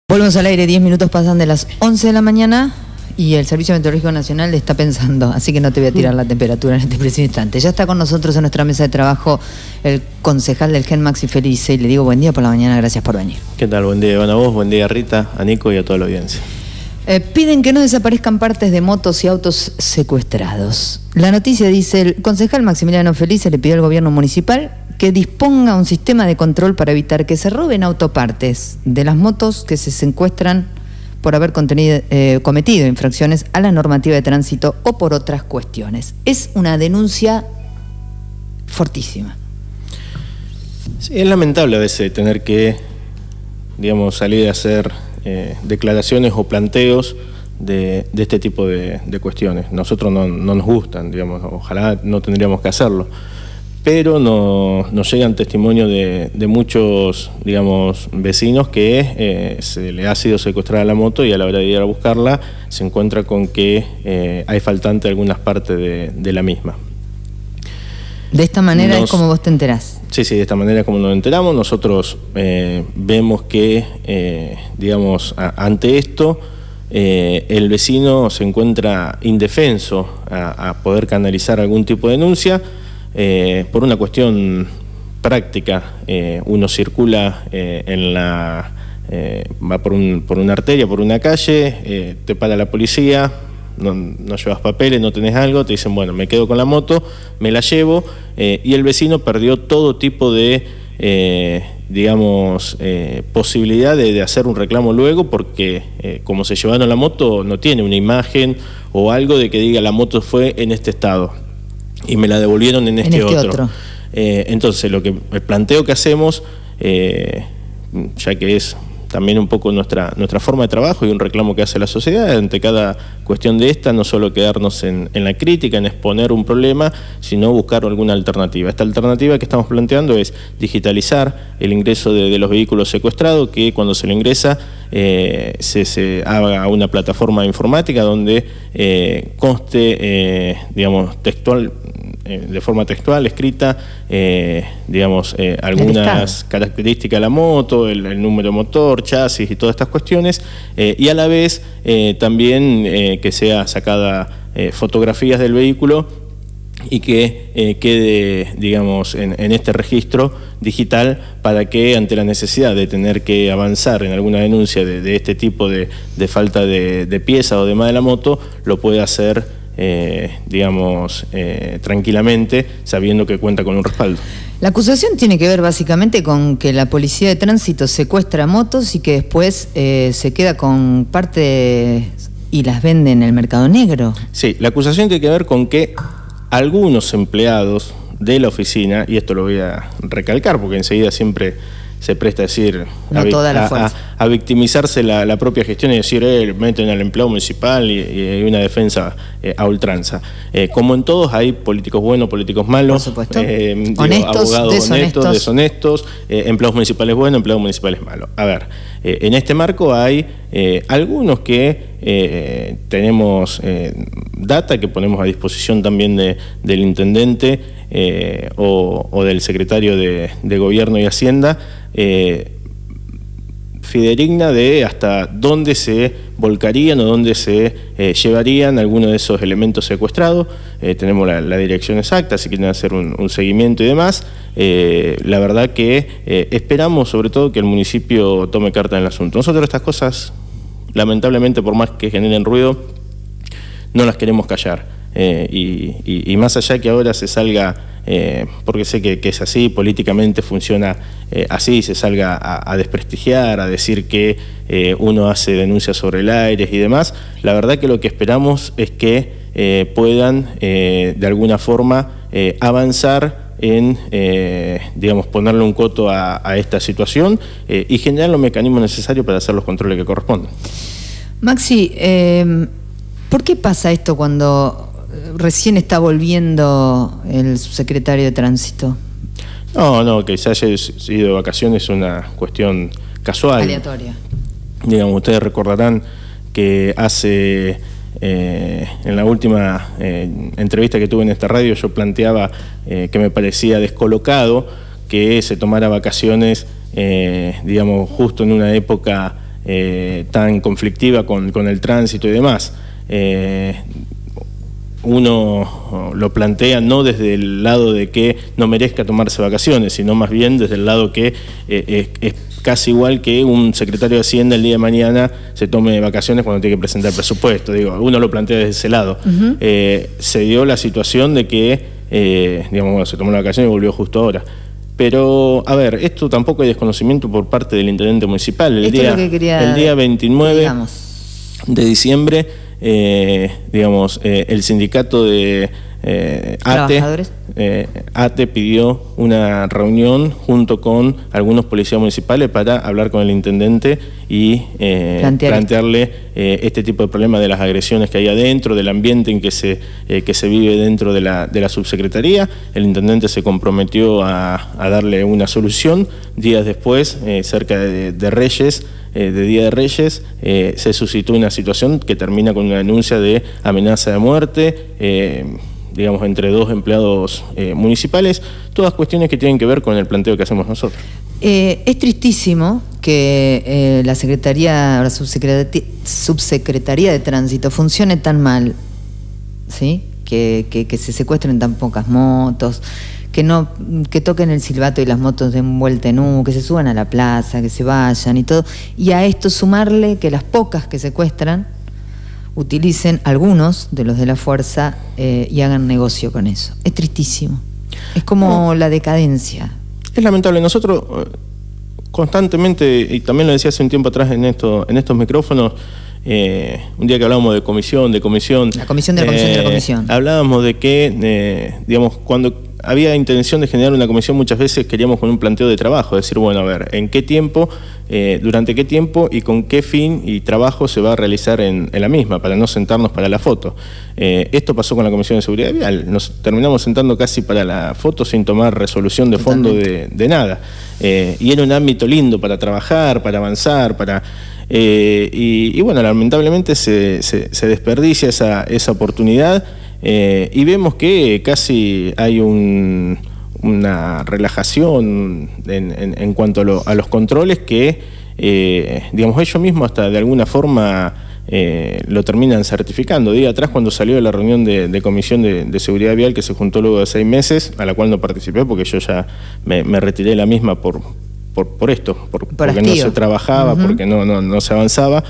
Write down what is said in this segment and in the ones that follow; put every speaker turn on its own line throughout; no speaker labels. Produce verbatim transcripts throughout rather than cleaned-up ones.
Volvemos al aire, diez minutos pasan de las once de la mañana y el Servicio Meteorológico Nacional está pensando, así que no te voy a tirar la temperatura en este preciso instante. Ya está con nosotros en nuestra mesa de trabajo el concejal del Gen Maxi Felice y le digo buen día por la mañana, gracias por venir.
¿Qué tal? Buen día, Iván, a vos, buen día Rita, a Nico y a toda la audiencia.
Eh, piden que no desaparezcan partes de motos y autos secuestrados. La noticia dice, el concejal Maximiliano Felice le pidió al gobierno municipal que disponga un sistema de control para evitar que se roben autopartes de las motos que se secuestran por haber contenido, eh, cometido infracciones a la normativa de tránsito o por otras cuestiones. Es una denuncia fortísima.
Sí, es lamentable a veces tener que, digamos, salir a hacer eh, declaraciones o planteos de, de este tipo de, de cuestiones. Nosotros no, no nos gustan, digamos, ojalá no tendríamos que hacerlo. Pero no, nos llegan testimonios de, de muchos, digamos, vecinos que eh, se le ha sido secuestrada la moto y a la hora de ir a buscarla se encuentra con que eh, hay faltante algunas partes de, de la misma.
De esta manera
nos,
es como vos te enterás.
Sí, sí, de esta manera es como nos enteramos. Nosotros eh, vemos que, eh, digamos, a, ante esto, eh, el vecino se encuentra indefenso a, a poder canalizar algún tipo de denuncia. Eh, por una cuestión práctica, eh, uno circula eh, en la eh, va por, un, por una arteria, por una calle, eh, te para la policía, no, no llevas papeles, no tenés algo, te dicen, bueno, me quedo con la moto, me la llevo, eh, y el vecino perdió todo tipo de, eh, digamos, eh, posibilidad de, de hacer un reclamo luego, porque eh, como se llevaron la moto, no tiene una imagen o algo de que diga la moto fue en este estado y me la devolvieron en este, en este otro. otro. Eh, entonces, lo que el planteo que hacemos, eh, ya que es también un poco nuestra, nuestra forma de trabajo y un reclamo que hace la sociedad, ante cada cuestión de esta, no solo quedarnos en, en la crítica, en exponer un problema, sino buscar alguna alternativa. Esta alternativa que estamos planteando es digitalizar el ingreso de, de los vehículos secuestrados, que cuando se le ingresa eh, se, se haga una plataforma informática donde eh, conste, eh, digamos, textual, de forma textual, escrita, eh, digamos, eh, algunas características de la moto, el, el número de motor, chasis y todas estas cuestiones, eh, y a la vez eh, también eh, que sea sacada eh, fotografías del vehículo y que eh, quede, digamos, en, en este registro digital para que ante la necesidad de tener que avanzar en alguna denuncia de, de este tipo de, de falta de, de pieza o demás de la moto, lo pueda hacer Eh, digamos, eh, tranquilamente, sabiendo que cuenta con un respaldo.
La acusación tiene que ver básicamente con que la policía de tránsito secuestra motos y que después eh, se queda con parte y las vende en el mercado negro.
Sí, la acusación tiene que ver con que algunos empleados de la oficina, y esto lo voy a recalcar porque enseguida siempre se presta a decir,
no
a,
toda la
a, a, a victimizarse la, la propia gestión y decir, eh, meten al empleado municipal y, y hay una defensa eh, a ultranza. Eh, como en todos hay políticos buenos, políticos malos,
por supuesto.
Eh, digo,
honestos,
abogados
deshonestos,
honestos, deshonestos eh, empleados municipales buenos, empleados municipales malos. A ver, eh, en este marco hay eh, algunos que eh, tenemos eh, data que ponemos a disposición también de, del intendente eh, o, o del secretario de, de Gobierno y Hacienda, Eh, fidedigna de hasta dónde se volcarían o dónde se eh, llevarían algunos de esos elementos secuestrados. Eh, tenemos la, la dirección exacta, si quieren hacer un, un seguimiento y demás. Eh, la verdad que eh, esperamos sobre todo que el municipio tome carta en el asunto. Nosotros estas cosas, lamentablemente, por más que generen ruido, no las queremos callar. Eh, y, y, y más allá que ahora se salga, eh, porque sé que, que es así, políticamente funciona eh, así, se salga a, a desprestigiar, a decir que eh, uno hace denuncias sobre el aire y demás, la verdad que lo que esperamos es que eh, puedan eh, de alguna forma eh, avanzar en, eh, digamos, ponerle un coto a, a esta situación eh, y generar los mecanismos necesarios para hacer los controles que corresponden.
Maxi, eh, ¿por qué pasa esto cuando recién está volviendo el subsecretario de Tránsito?
No, no, que se haya ido de vacaciones es una cuestión casual.
Aleatoria.
Digamos, ustedes recordarán que hace, eh, en la última eh, entrevista que tuve en esta radio, yo planteaba eh, que me parecía descolocado que se tomara vacaciones, eh, digamos, justo en una época eh, tan conflictiva con, con el tránsito y demás. Eh, uno lo plantea no desde el lado de que no merezca tomarse vacaciones, sino más bien desde el lado que eh, es, es casi igual que un secretario de Hacienda el día de mañana se tome vacaciones cuando tiene que presentar presupuesto. Digo, uno lo plantea desde ese lado. Uh-huh. eh, se dio la situación de que, eh, digamos, bueno, se tomó la vacación y volvió justo ahora. Pero, a ver, esto tampoco hay desconocimiento por parte del intendente municipal. El, día, el día veintinueve de diciembre, eh, digamos, eh, el sindicato de eh, ATE, eh, ATE pidió una reunión junto con algunos policías municipales para hablar con el intendente y eh, Plantear. plantearle eh, este tipo de problemas de las agresiones que hay adentro, del ambiente en que se, eh, que se vive dentro de la, de la subsecretaría. El intendente se comprometió a, a darle una solución. Días después, eh, cerca de, de Reyes, eh, de Día de Reyes, eh, se suscitó una situación que termina con una denuncia de amenaza de muerte, eh, digamos, entre dos empleados eh, municipales, todas cuestiones que tienen que ver con el planteo que hacemos nosotros.
Eh, es tristísimo que eh, la Secretaría, la Subsecretaría, Subsecretaría de Tránsito funcione tan mal, ¿sí? Que, que, que se secuestren tan pocas motos, que no que toquen el silbato y las motos den vuelta en U, que se suban a la plaza, que se vayan y todo, y a esto sumarle que las pocas que secuestran utilicen algunos de los de la fuerza eh, y hagan negocio con eso. Es tristísimo. Es como no. la decadencia.
Es lamentable. Nosotros constantemente, y también lo decía hace un tiempo atrás en, esto, en estos micrófonos, eh, un día que hablábamos de comisión, de comisión...
La comisión de la comisión eh, de la comisión.
Hablábamos de que, eh, digamos, cuando había intención de generar una comisión, muchas veces queríamos con un planteo de trabajo, decir, bueno, a ver, ¿en qué tiempo, eh, durante qué tiempo y con qué fin y trabajo se va a realizar en, en la misma, para no sentarnos para la foto? Eh, esto pasó con la Comisión de Seguridad Vial, nos terminamos sentando casi para la foto sin tomar resolución de fondo de, de nada. Eh, y era un ámbito lindo para trabajar, para avanzar, para... Eh, y, y bueno, lamentablemente se, se, se desperdicia esa, esa oportunidad. Eh, y vemos que casi hay un, una relajación en, en, en cuanto a, lo, a los controles que, eh, digamos, ellos mismos hasta de alguna forma eh, lo terminan certificando. Día atrás, cuando salió de la reunión de, de Comisión de, de Seguridad Vial, que se juntó luego de seis meses, a la cual no participé porque yo ya me, me retiré de la misma por, por, por esto, por, por porque no se trabajaba, uh-huh. porque no, no, no se avanzaba.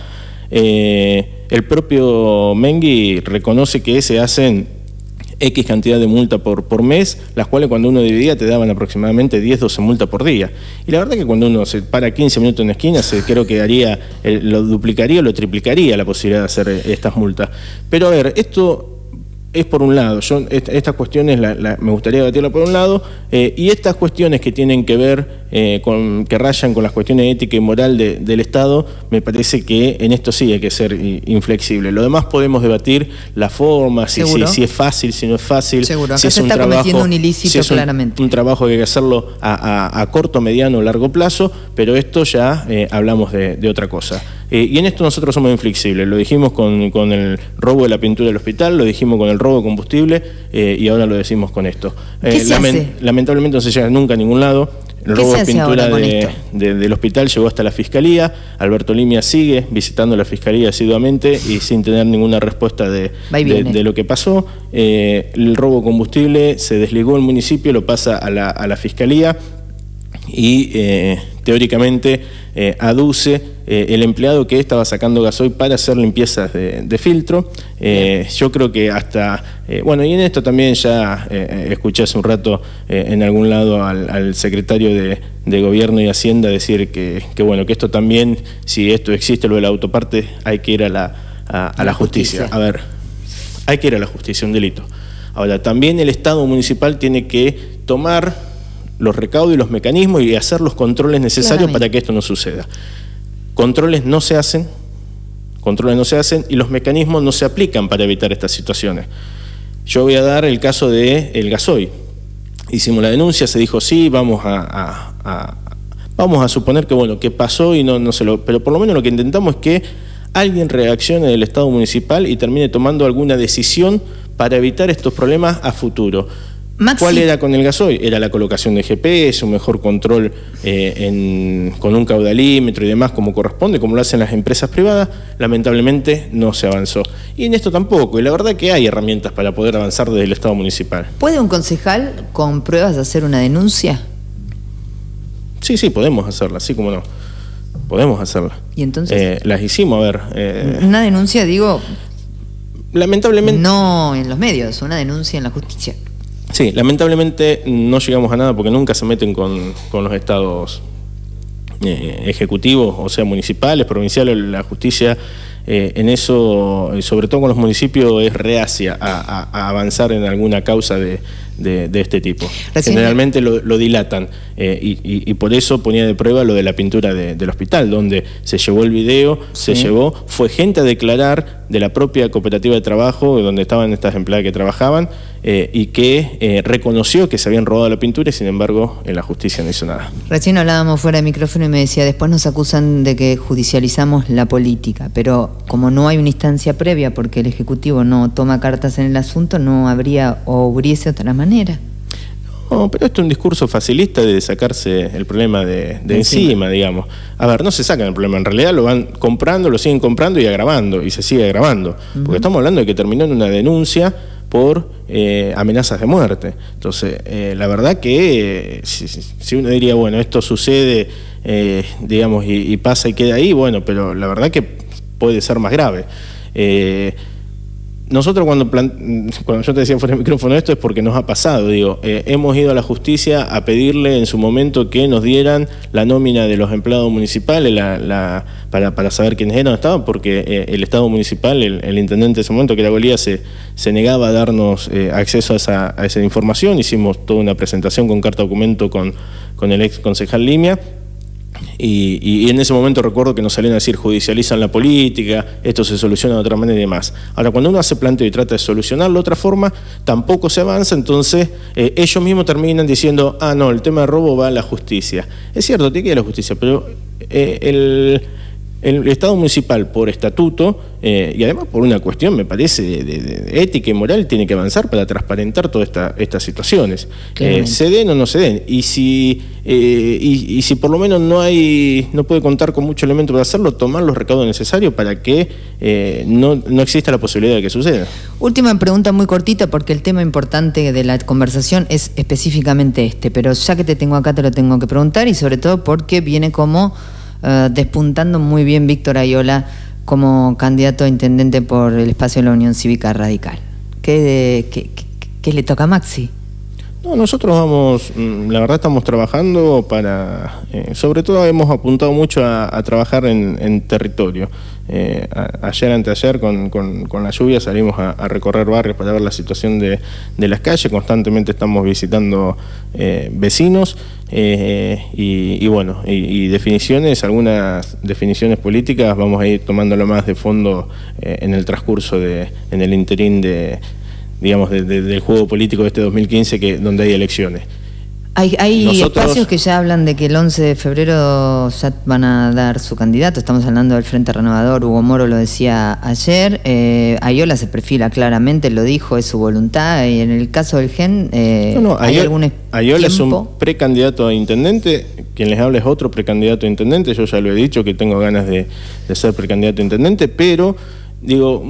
Eh, el propio Mengui reconoce que se hacen X cantidad de multa por, por mes, las cuales cuando uno dividía te daban aproximadamente diez, doce multas por día. Y la verdad que cuando uno se para quince minutos en la esquina, se, creo que haría, eh, lo duplicaría o lo triplicaría la posibilidad de hacer estas multas. Pero a ver, esto... es por un lado, yo esta, estas cuestiones la, la, me gustaría debatirla por un lado, eh, y estas cuestiones que tienen que ver, eh, con que rayan con las cuestiones de ética y moral de, del Estado, me parece que en esto sí hay que ser inflexible. Lo demás podemos debatir la forma, si, si, si es fácil, si no es fácil.
Seguro, acá
si es
se
un
está
trabajo,
cometiendo un ilícito,
si es un,
claramente.
Un trabajo que hay que hacerlo a, a, a corto, mediano o largo plazo, pero esto ya eh, hablamos de, de otra cosa. Eh, y en esto nosotros somos inflexibles, lo dijimos con, con el robo de la pintura del hospital, lo dijimos con el robo de combustible eh, y ahora lo decimos con esto. Eh, lament lamentablemente no se llega nunca a ningún lado. El robo de pintura de, de, del hospital llegó hasta la Fiscalía. Alberto Limia sigue visitando la Fiscalía asiduamente y sin tener ninguna respuesta de, de, de lo que pasó. Eh, el robo de combustible se desligó el municipio, lo pasa a la, a la Fiscalía y eh, teóricamente eh, aduce eh, el empleado que estaba sacando gasoil para hacer limpiezas de, de filtro. Eh, yo creo que hasta... Eh, bueno, y en esto también ya eh, escuché hace un rato eh, en algún lado al, al secretario de, de Gobierno y Hacienda decir que, que, bueno, que esto también, si esto existe, lo de la autoparte, hay que ir a la, a, a la justicia. justicia. A ver, hay que ir a la justicia, un delito. Ahora, también el Estado municipal tiene que tomar los recaudos y los mecanismos y hacer los controles necesarios Claramente. para que esto no suceda. Controles no se hacen, controles no se hacen y los mecanismos no se aplican para evitar estas situaciones. Yo voy a dar el caso del gasoil. Hicimos la denuncia, se dijo sí, vamos a, a, a, vamos a suponer que bueno, que pasó y no, no se lo... Pero por lo menos lo que intentamos es que alguien reaccione del Estado municipal y termine tomando alguna decisión para evitar estos problemas a futuro.
Maxi.
¿Cuál era con el gasoil? Era la colocación de G P S, un mejor control eh, en, con un caudalímetro y demás, como corresponde, como lo hacen las empresas privadas. Lamentablemente no se avanzó. Y en esto tampoco. Y la verdad que hay herramientas para poder avanzar desde el Estado municipal.
¿Puede un concejal con pruebas hacer una denuncia?
Sí, sí, podemos hacerla, así como no. Podemos hacerla.
¿Y entonces?
Eh, las hicimos, a ver. Eh,
una denuncia, digo...
Lamentablemente...
No en los medios, una denuncia en la justicia.
Sí, lamentablemente no llegamos a nada porque nunca se meten con, con los estados eh, ejecutivos, o sea, municipales, provinciales. La justicia eh, en eso, sobre todo con los municipios, es reacia a, a, a avanzar en alguna causa de, de, de este tipo. Recién Generalmente lo, lo dilatan eh, y, y, y por eso ponía de prueba lo de la pintura de, del hospital, donde se llevó el video, sí. se llevó, fue gente a declarar de la propia cooperativa de trabajo donde estaban estas empleadas que trabajaban eh, y que eh, reconoció que se habían robado la pintura y sin embargo en la justicia no hizo nada.
Recién hablábamos fuera de micrófono y me decía, después nos acusan de que judicializamos la política, pero como no hay una instancia previa porque el Ejecutivo no toma cartas en el asunto, no habría o hubiese otra manera.
No, pero esto es un discurso facilista de sacarse el problema de, de encima. encima, digamos. A ver, no se sacan el problema, en realidad lo van comprando, lo siguen comprando y agravando, y se sigue agravando. Uh-huh. Porque estamos hablando de que terminó en una denuncia por eh, amenazas de muerte. Entonces, eh, la verdad que eh, si, si uno diría, bueno, esto sucede, eh, digamos, y, y pasa y queda ahí, bueno, pero la verdad que puede ser más grave. Eh, Nosotros cuando, plan, cuando yo te decía fuera del micrófono esto es porque nos ha pasado, digo, eh, hemos ido a la justicia a pedirle en su momento que nos dieran la nómina de los empleados municipales la, la, para, para saber quiénes eran, estaban, porque eh, el Estado municipal, el, el intendente de ese momento, que era Golía, se, se negaba a darnos eh, acceso a esa, a esa información. Hicimos toda una presentación con carta documento con, con el ex concejal Limia. Y, y en ese momento recuerdo que nos salían a decir judicializan la política, esto se soluciona de otra manera y demás. Ahora, cuando uno hace planteo y trata de solucionarlo de otra forma, tampoco se avanza, entonces eh, ellos mismos terminan diciendo, ah, no, el tema de robo va a la justicia. Es cierto, tiene que ir a la justicia, pero eh, el... El Estado municipal, por estatuto, eh, y además por una cuestión, me parece, de, de, de ética y moral, tiene que avanzar para transparentar todas esta, estas situaciones. Eh, se den o no se den. Y si, eh, y, y si por lo menos no hay, no puede contar con mucho elemento para hacerlo, tomar los recaudos necesarios para que eh, no, no exista la posibilidad de que suceda. Última pregunta muy cortita, porque el tema importante de la conversación es específicamente este, pero ya que te tengo acá te lo tengo que preguntar, y sobre todo porque viene como... Uh, despuntando muy bien Víctor Ayola como candidato a intendente por el espacio de la Unión Cívica Radical. ¿Qué, qué, qué, qué le toca a Maxi? No, nosotros vamos, la verdad estamos trabajando para, eh, sobre todo hemos apuntado mucho a, a trabajar en, en territorio. Eh, a, ayer, anteayer, con, con, con la lluvia salimos a, a recorrer barrios para ver la situación de, de las calles. Constantemente estamos visitando eh, vecinos eh, y, y bueno, y, y definiciones, algunas definiciones políticas vamos a ir tomándolo más de fondo eh, en el transcurso, de, en el interín de... digamos, de, de, del juego político de este dos mil quince, que, donde hay elecciones. Hay, hay Nosotros, espacios que ya hablan de que el once de febrero ya van a dar su candidato. Estamos hablando del Frente Renovador. Hugo Moro lo decía ayer. Eh, Ayola se perfila claramente, lo dijo, es su voluntad. Y en el caso del G E N, eh, no, no, ¿hay Ayola, algún Ayola es un precandidato a intendente. Quien les habla es otro precandidato a intendente. Yo ya lo he dicho que tengo ganas de, de ser precandidato a intendente, pero digo...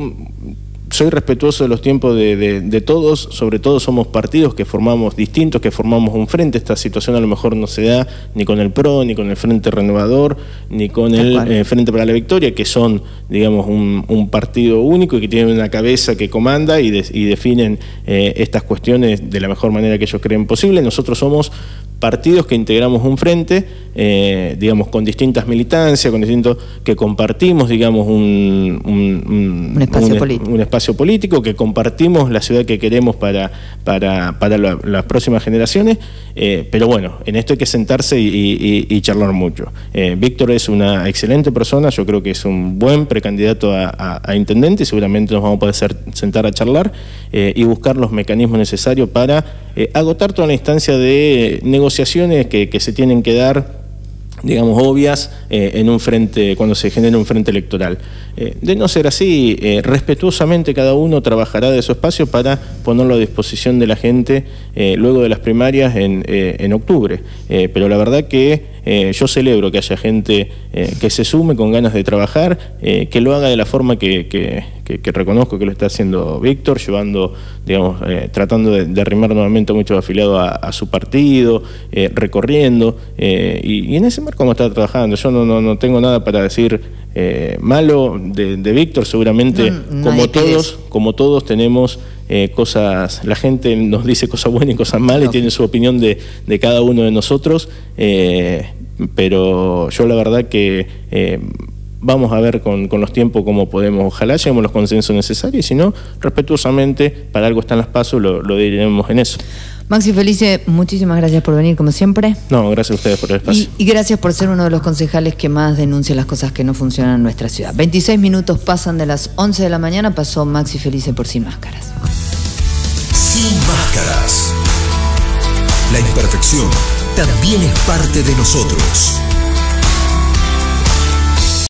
soy respetuoso de los tiempos de, de, de todos, sobre todo somos partidos que formamos distintos, que formamos un frente. Esta situación a lo mejor no se da ni con el P R O, ni con el Frente Renovador, ni con el eh, Frente para la Victoria, que son, digamos, un, un partido único y que tienen una cabeza que comanda y, de, y definen eh, estas cuestiones de la mejor manera que ellos creen posible. Nosotros somos partidos que integramos un frente, eh, digamos, con distintas militancias, con distintos, que compartimos, digamos, un, un, un, un, espacio, un, político. un espacio político, que compartimos la ciudad que queremos para, para, para la, las próximas generaciones, eh, pero bueno, en esto hay que sentarse y, y, y charlar mucho. Eh, Víctor es una excelente persona, yo creo que es un buen precandidato a, a, a intendente, y seguramente nos vamos a poder ser, sentar a charlar eh, y buscar los mecanismos necesarios para eh, agotar toda la instancia de negociación negociaciones que, que se tienen que dar digamos, obvias eh, en un frente, cuando se genera un frente electoral. Eh, de no ser así, eh, respetuosamente cada uno trabajará de su espacio para ponerlo a disposición de la gente eh, luego de las primarias en, eh, en octubre. Eh, pero la verdad que eh, yo celebro que haya gente eh, que se sume con ganas de trabajar, eh, que lo haga de la forma que, que, que, que reconozco que lo está haciendo Víctor, llevando, digamos, eh, tratando de, de arrimar nuevamente a muchos afiliados a, a su partido, eh, recorriendo, eh, y, y en ese marco no está trabajando. Yo no, no, no tengo nada para decir eh, malo de, de Víctor, seguramente no, como todos, como todos tenemos eh, cosas, la gente nos dice cosas buenas y cosas malas, no. Y tiene su opinión de, de cada uno de nosotros, eh, pero yo la verdad que eh, vamos a ver con, con los tiempos cómo podemos, ojalá lleguemos a los consensos necesarios, y si no, respetuosamente, para algo están las pasos, lo, lo diremos en eso.
Maxi Felice, muchísimas gracias por venir, como siempre.
No, gracias a ustedes por el espacio.
Y, y gracias por ser uno de los concejales que más denuncia las cosas que no funcionan en nuestra ciudad. veintiséis minutos pasan de las once de la mañana, pasó Maxi Felice por Sin Máscaras.
Sin Máscaras. La imperfección también es parte de nosotros.